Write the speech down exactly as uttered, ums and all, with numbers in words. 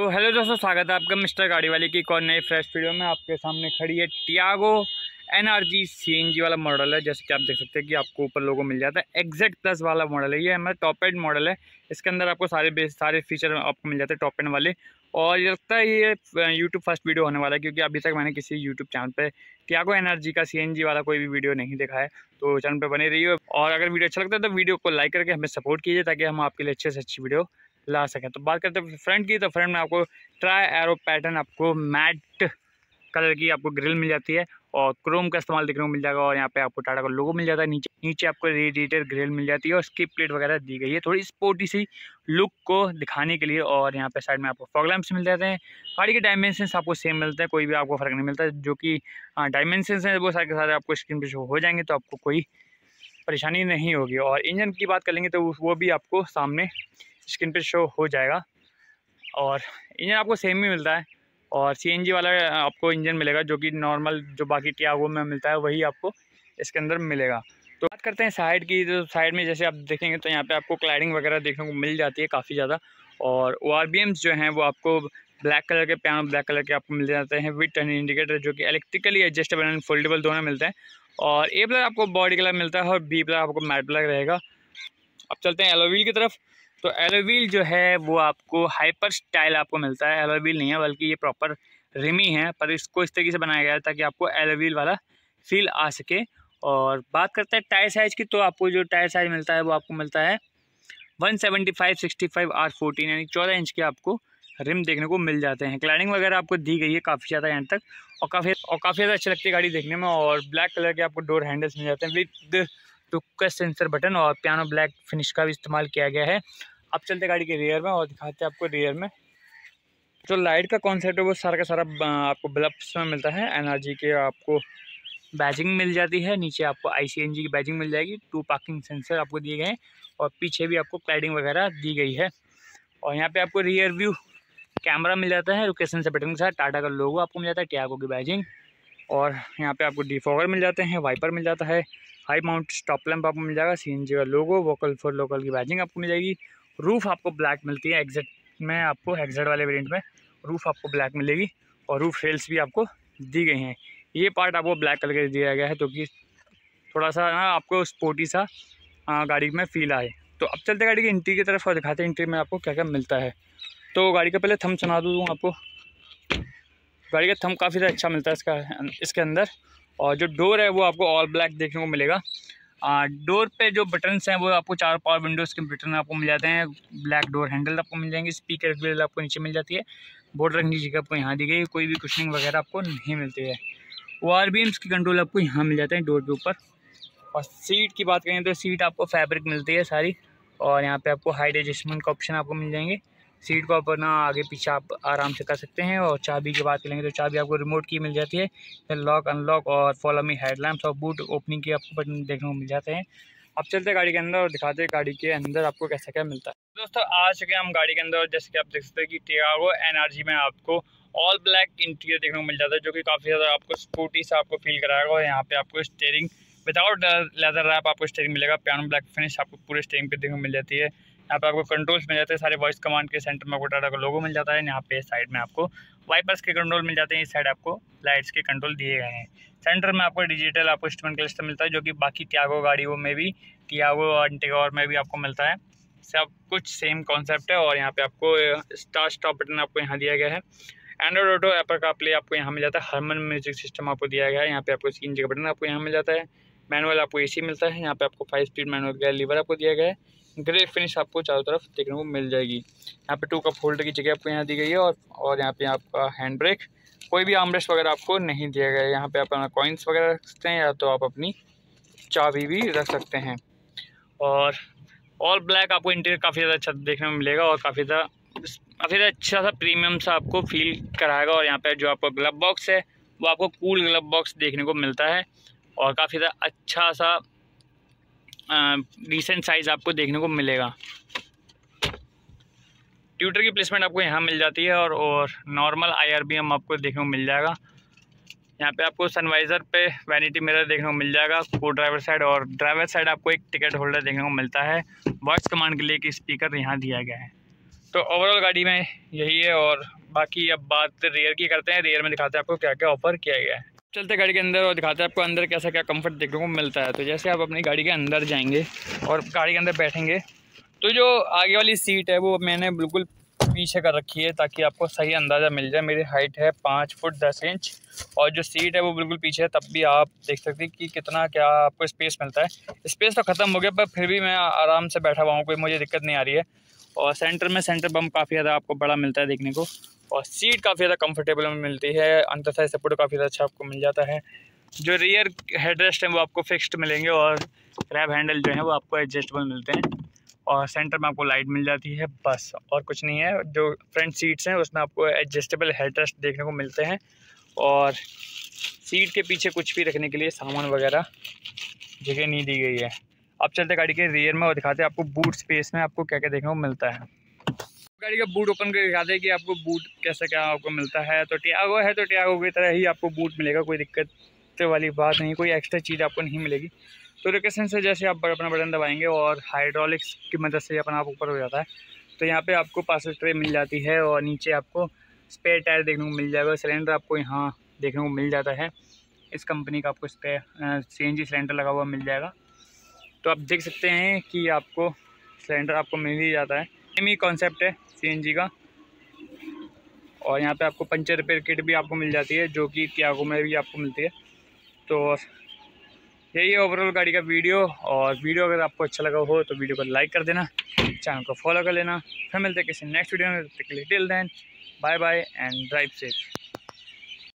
तो हेलो दोस्तों, स्वागत है आपका मिस्टर गाड़ी वाले की एक और नई फ्रेश वीडियो में। आपके सामने खड़ी है टियागो एनआरजी सीएनजी वाला मॉडल है। जैसे कि आप देख सकते हैं कि आपको ऊपर लोगो मिल जाता है। एग्जैक्ट प्लस वाला मॉडल है, ये हमारा टॉप एंड मॉडल है। इसके अंदर आपको सारे बेस सारे फीचर आपको मिल जाते हैं टॉप एंड वाले। और ये लगता है ये यूट्यूब फर्स्ट वीडियो होने वाला है, क्योंकि अभी तक मैंने किसी यूट्यूब चैनल पे टियागो एनआरजी का सीएनजी वाला कोई भी वीडियो नहीं देखा है। तो चैनल पे बने रहिए, और अगर वीडियो अच्छा लगता है तो वीडियो को लाइक करके हमें सपोर्ट कीजिए, ताकि हम आपके लिए अच्छे से अच्छी वीडियो ला सकें। तो बात करते हैं फ्रंट की, तो फ्रंट में आपको ट्राई एरो पैटर्न आपको मैट कलर की आपको ग्रिल मिल जाती है, और क्रोम का इस्तेमाल देखने को मिल जाएगा। और यहाँ पे आपको टाटा का लोगो मिल जाता है। नीचे नीचे आपको रेडिएटर ग्रिल मिल जाती है, और स्किप प्लेट वगैरह दी गई है थोड़ी स्पोर्टी सी लुक को दिखाने के लिए। और यहाँ पे साइड में आपको फॉग लैंप्स मिल जाते हैं। गाड़ी के डायमेंशंस आपको सेम मिलते हैं, कोई भी आपको फ़र्क नहीं मिलता। जो कि डायमेंशंस हैं वो सारे के सारे आपको स्क्रीन पर शो हो जाएंगे, तो आपको कोई परेशानी नहीं होगी। और इंजन की बात कर लेंगे तो वो भी आपको सामने स्क्रीन पे शो हो जाएगा। और इंजन आपको सेम ही मिलता है, और सीएनजी वाला आपको इंजन मिलेगा, जो कि नॉर्मल जो बाकी टियागो में मिलता है वही आपको इसके अंदर मिलेगा। तो बात करते हैं साइड की, तो साइड में जैसे आप देखेंगे तो यहाँ पे आपको क्लैडिंग वगैरह देखने को मिल जाती है काफ़ी ज़्यादा। और ओ आर बी एम्स जो हैं वो आपको ब्लैक कलर के पियानो ब्लैक कलर के आपको मिल जाते हैं। विद टर्न इंडिकेटर जो कि इलेक्ट्रिकली एडजस्टेबल एंड फोल्डेबल दोनों मिलते हैं। और ए ब्लैक आपको बॉडी कलर मिलता है, और बी ब्लैक आपको मैट ब्लैक रहेगा। अब चलते हैं एलॉय व्हील की तरफ। तो एलॉय व्हील जो है वो आपको हाइपर स्टाइल आपको मिलता है। एलॉय व्हील नहीं है, बल्कि ये प्रॉपर रिमी है, पर इसको इस तरीके से बनाया गया है ताकि आपको एलॉय व्हील वाला फील आ सके। और बात करते हैं टायर साइज़ की, तो आपको जो टायर साइज़ मिलता है वो आपको मिलता है one seventy five sixty five R fourteen, यानी चौदह इंच के आपको रिम देखने को मिल जाते हैं। क्लैडिंग वगैरह आपको दी गई है काफ़ी ज़्यादा यहाँ तक, और काफ़ी और काफ़ी ज़्यादा अच्छी लगती है गाड़ी देखने में। और ब्लैक कलर के आपको डोर हैंडल्स मिल जाते हैं विद टुक्का सेंसर बटन, और पियानो ब्लैक फिनिश का भी इस्तेमाल किया गया है। अब चलते गाड़ी के रियर में और दिखाते हैं आपको रियर में जो लाइट का कॉन्सेप्ट है वो सारा का सारा आपको बल्ब्स में मिलता है। एनआरजी के आपको बैजिंग मिल जाती है, नीचे आपको आईसीएनजी की बैजिंग मिल जाएगी। टू पार्किंग सेंसर आपको दिए गए हैं, और पीछे भी आपको क्लाइडिंग वगैरह दी गई है। और यहाँ पे आपको रियर व्यू कैमरा मिल जाता है, लोकेशन से बटन के साथ टाटा का लोगो आपको मिल जाता है, टियागो की बैजिंग। और यहाँ पे आपको डिफॉगर मिल जाते हैं, वाइपर मिल जाता है, हाई माउंट स्टॉप लैंप आपको मिल जाएगा, सीएनजी का लोगो, वोकल फॉर लोकल की बैजिंग आपको मिल जाएगी। रूफ़ आपको ब्लैक मिलती है, एग्जैक्ट में आपको एग्जैक्ट वाले वेरिएंट में रूफ़ आपको ब्लैक मिलेगी, और रूफ़ रेल्स भी आपको दी गई हैं। ये पार्ट आपको ब्लैक कलर के दिया गया है, तो कि थोड़ा सा ना आपको स्पोर्टी सा गाड़ी में फील आए। तो अब चलते गाड़ी के इंटीरियर की तरफ और दिखाते हैं इंटीरियर में आपको क्या क्या मिलता है। तो गाड़ी का पहले थंब सुना दूँ आपको। गाड़ी का थंब काफ़ी ज़्यादा अच्छा मिलता है इसका इसके अंदर। और जो डोर है वो आपको ऑल ब्लैक देखने को मिलेगा। आ, डोर पे जो बटन्स हैं वो आपको चार पावर विंडोज़ के बटन आपको मिल जाते हैं। ब्लैक डोर हैंडल आपको मिल जाएंगे, स्पीकर ग्रिल आपको नीचे मिल जाती है, बोर्ड रखने की जगह आपको यहाँ दी गई, कोई भी कुशनिंग वगैरह आपको नहीं मिलती है। ओ आर बी एम्स की कंट्रोल आपको यहाँ मिल जाते हैं डोर के ऊपर। और सीट की बात करें तो सीट आपको फैब्रिक मिलती है सारी, और यहाँ पे आपको हाइट एडजस्टमेंट का ऑप्शन आपको मिल जाएंगे। सीट को अपना आगे पीछे आप आराम से कर सकते हैं। और चाबी की बात करेंगे तो चाबी आपको रिमोट की मिल जाती है, लॉक अनलॉक और फॉलो मी हेडलैम्प्स और बूट ओपनिंग के आपको बटन देखने को मिल जाते हैं। अब चलते हैं गाड़ी के अंदर और दिखाते हैं गाड़ी के अंदर आपको कैसा क्या मिलता है। दोस्तों आ चुके हैं हम गाड़ी के अंदर, और जैसे कि आप देख सकते हैं कि टियागो एनआरजी में आपको ऑल ब्लैक इंटीरियर देखने को मिल जाता है, जो कि काफ़ी ज़्यादा आपको स्पोर्टी सा आपको फील कराएगा। और यहाँ पे आपको स्टीयरिंग विदाउट लेदर रैप आपको स्टीयरिंग मिलेगा, पियानो ब्लैक फिनिश आपको पूरे स्टीयरिंग पे देखने को मिल जाती है। यहाँ पे आपको कंट्रोल्स मिल जाते हैं सारे, वॉइस कमांड के सेंटर में आपको टाटा का लोगो मिल जाता है। यहाँ पे साइड में आपको वाइपर्स के कंट्रोल मिल जाते हैं, इस साइड आपको लाइट्स के कंट्रोल दिए गए हैं। सेंटर में आपको डिजिटल आपको इंस्ट्रूमेंट क्लस्टर मिलता है, जो कि बाकी टियागो गाड़ियों में भी, टियागो और इंटीग्योर में भी आपको मिलता है। सब कुछ सेम कॉन्सेप्ट है। और यहाँ पे आपको स्टार्ट स्टॉप बटन आपको यहाँ दिया गया है। एंड्रॉइड ऑटो एप्पल का प्ले आपको यहाँ मिल जाता है, हारमन म्यूजिक सिस्टम आपको दिया गया है। यहाँ पे आपको सीएनजी का बटन आपको यहाँ मिल जाता है, मैनुअल आपको एसी मिलता है। यहाँ पे आपको फाइव स्पीड मैनुअल का लीवर आपको दिया गया है, ग्रे फिनिश आपको चारों तरफ देखने को मिल जाएगी। यहाँ पे टू कप होल्डर की जगह आपको यहाँ दी गई है, और और यहाँ पे आपका हैंड ब्रेक, कोई भी आर्मरेस्ट वगैरह आपको नहीं दिया गया है। यहाँ पे आप अपना कॉइन्स वगैरह रख सकते हैं, या तो आप अपनी चाबी भी रख सकते हैं। और ऑल ब्लैक आपको इंटीरियर काफ़ी ज़्यादा अच्छा देखने में मिलेगा, और काफ़ी ज़्यादा काफ़ी ज़्यादा अच्छा सा प्रीमियम सा आपको फील कराएगा। और यहाँ पे जो आपका ग्लब बॉक्स है वो आपको कूल ग्लब बॉक्स देखने को मिलता है, और काफ़ी ज़्यादा अच्छा सा डिसेंट साइज़ आपको देखने को मिलेगा। ट्यूटर की प्लेसमेंट आपको यहाँ मिल जाती है, और और नॉर्मल आईआरबीएम आपको देखने को मिल जाएगा। यहाँ पे आपको सनवाइज़र पे वैनिटी मिरर देखने को मिल जाएगा, को ड्राइवर साइड, और ड्राइवर साइड आपको एक टिकट होल्डर देखने को मिलता है। वॉइस कमांड के लिए एक स्पीकर यहाँ दिया गया है। तो ओवरऑल गाड़ी में यही है। और बाकी अब बात रेयर की करते हैं। रेयर में दिखाते हैं आपको क्या क्या ऑफर किया गया है। चलते गाड़ी के अंदर और दिखाते हैं आपको अंदर कैसा क्या कंफर्ट देखने को मिलता है। तो जैसे आप अपनी गाड़ी के अंदर जाएंगे और गाड़ी के अंदर बैठेंगे तो जो आगे वाली सीट है वो मैंने बिल्कुल पीछे कर रखी है ताकि आपको सही अंदाज़ा मिल जाए। मेरी हाइट है पाँच फुट दस इंच और जो सीट है वो बिल्कुल पीछे है, तब भी आप देख सकते हैं कि कितना क्या आपको स्पेस मिलता है। स्पेस तो ख़त्म हो गया पर फिर भी मैं आराम से बैठा हुआ हूँ, कोई मुझे दिक्कत नहीं आ रही है। और सेंटर में सेंटर बम काफ़ी ज़्यादा आपको बड़ा मिलता है देखने को और सीट काफ़ी ज़्यादा कंफर्टेबल मिलती है। अंदर साइड सपोर्ट काफ़ी ज़्यादा अच्छा आपको मिल जाता है। जो रियर हेडरेस्ट है वो आपको फिक्स्ड मिलेंगे और ग्रैब हैंडल जो है वो आपको एडजस्टेबल मिलते हैं और सेंटर में आपको लाइट मिल जाती है, बस और कुछ नहीं है। जो फ्रंट सीट्स हैं उसमें आपको एडजस्टेबल हेडरेस्ट देखने को मिलते हैं और सीट के पीछे कुछ भी रखने के लिए सामान वगैरह जगह नहीं दी गई है। अब चलते गाड़ी के रियर में और दिखाते हैं आपको बूट स्पेस में आपको क्या क्या देखने को मिलता है। गाड़ी का बूट ओपन करके दिखाते हैं कि आपको बूट कैसा क्या आपको मिलता है। तो टियागो है तो टियागो की तरह ही आपको बूट मिलेगा, कोई दिक्कत वाली बात नहीं, कोई एक्स्ट्रा चीज़ आपको नहीं मिलेगी। तो लोकेशन से जैसे आप अपना बटन दबाएंगे और हाइड्रोलिक्स की मदद से अपना आप ऊपर हो जाता है तो यहाँ पे आपको पार्सल ट्रे मिल जाती है और नीचे आपको स्पेयर टायर देखने को मिल जाएगा। सिलेंडर आपको यहाँ देखने को मिल जाता है, इस कंपनी का आपको स्पेयर सीएनजी सिलेंडर लगा हुआ मिल जाएगा। तो आप देख सकते हैं कि आपको सिलेंडर आपको मिल ही जाता है। सेम ही कॉन्सेप्ट है सीएनजी का। और यहाँ पे आपको पंचर रिपेयर किट भी आपको मिल जाती है जो कि टियागो में भी आपको मिलती है। तो यही है ओवरऑल गाड़ी का वीडियो। और वीडियो अगर आपको अच्छा लगा हो तो वीडियो को लाइक कर देना, चैनल को फॉलो कर लेना। फिर मिलते हैं किसी नेक्स्ट वीडियो में। Till then bye bye and drive safe.